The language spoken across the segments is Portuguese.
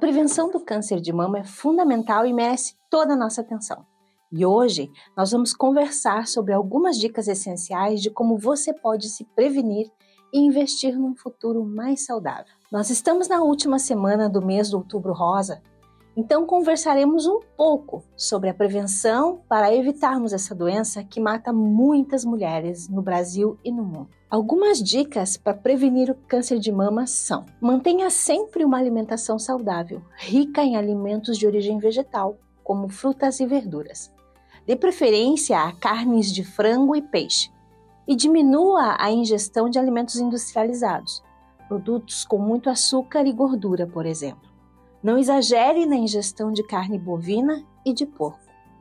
prevenção do câncer de mama é fundamental e merece toda a nossa atenção. E hoje nós vamos conversar sobre algumas dicas essenciais de como você pode se prevenir e investir num futuro mais saudável. Nós estamos na última semana do mês do Outubro Rosa, então conversaremos um pouco sobre a prevenção para evitarmos essa doença que mata muitas mulheres no Brasil e no mundo. Algumas dicas para prevenir o câncer de mama são: mantenha sempre uma alimentação saudável, rica em alimentos de origem vegetal, como frutas e verduras. Dê preferência a carnes de frango e peixe. E diminua a ingestão de alimentos industrializados, produtos com muito açúcar e gordura, por exemplo. Não exagere na ingestão de carne bovina e de porco.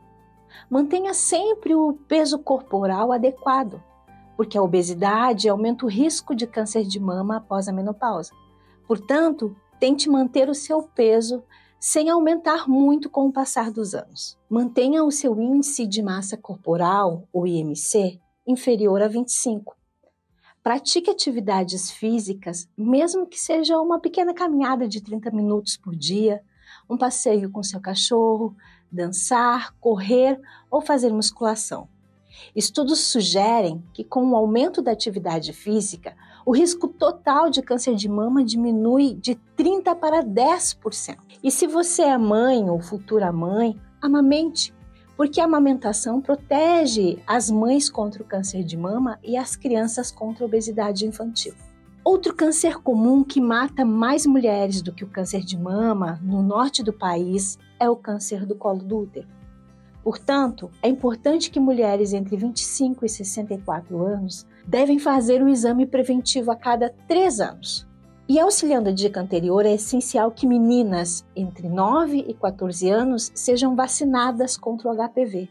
Mantenha sempre o peso corporal adequado, porque a obesidade aumenta o risco de câncer de mama após a menopausa. Portanto, tente manter o seu peso sem aumentar muito com o passar dos anos. Mantenha o seu índice de massa corporal, o IMC, inferior a 25. Pratique atividades físicas, mesmo que seja uma pequena caminhada de 30 minutos por dia, um passeio com seu cachorro, dançar, correr ou fazer musculação. Estudos sugerem que com o aumento da atividade física, o risco total de câncer de mama diminui de 30% para 10%. E se você é mãe ou futura mãe, amamente, porque a amamentação protege as mães contra o câncer de mama e as crianças contra a obesidade infantil. Outro câncer comum que mata mais mulheres do que o câncer de mama no norte do país é o câncer do colo do útero. Portanto, é importante que mulheres entre 25 e 64 anos devem fazer o exame preventivo a cada 3 anos. E auxiliando a dica anterior, é essencial que meninas entre 9 e 14 anos sejam vacinadas contra o HPV.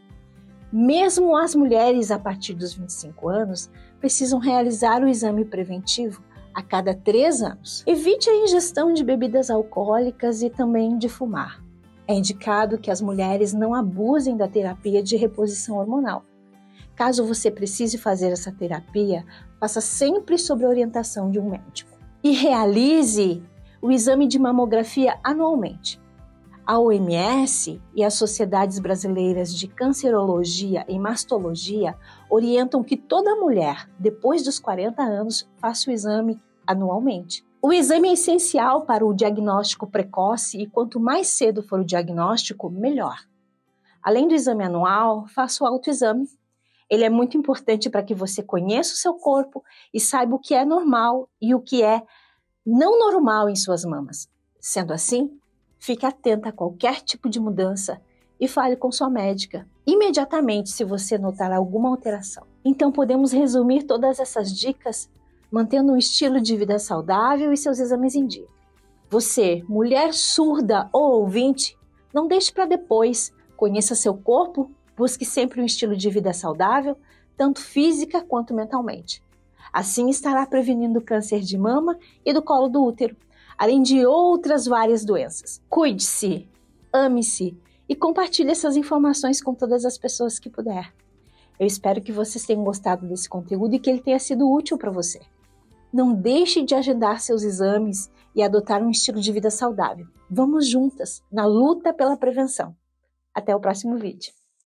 Mesmo as mulheres a partir dos 25 anos precisam realizar o exame preventivo a cada 3 anos. Evite a ingestão de bebidas alcoólicas e também de fumar. É indicado que as mulheres não abusem da terapia de reposição hormonal. Caso você precise fazer essa terapia, faça sempre sob a orientação de um médico. E realize o exame de mamografia anualmente. A OMS e as sociedades brasileiras de cancerologia e mastologia orientam que toda mulher, depois dos 40 anos, faça o exame anualmente. O exame é essencial para o diagnóstico precoce e quanto mais cedo for o diagnóstico, melhor. Além do exame anual, faça o autoexame. Ele é muito importante para que você conheça o seu corpo e saiba o que é normal e o que é não normal em suas mamas. Sendo assim, fique atenta a qualquer tipo de mudança e fale com sua médica imediatamente se você notar alguma alteração. Então podemos resumir todas essas dicas mantendo um estilo de vida saudável e seus exames em dia. Você, mulher surda ou ouvinte, não deixe para depois. Conheça seu corpo, busque sempre um estilo de vida saudável, tanto física quanto mentalmente. Assim estará prevenindo o câncer de mama e do colo do útero, além de outras várias doenças. Cuide-se, ame-se e compartilhe essas informações com todas as pessoas que puder. Eu espero que vocês tenham gostado desse conteúdo e que ele tenha sido útil para você. Não deixe de agendar seus exames e adotar um estilo de vida saudável. Vamos juntas na luta pela prevenção. Até o próximo vídeo.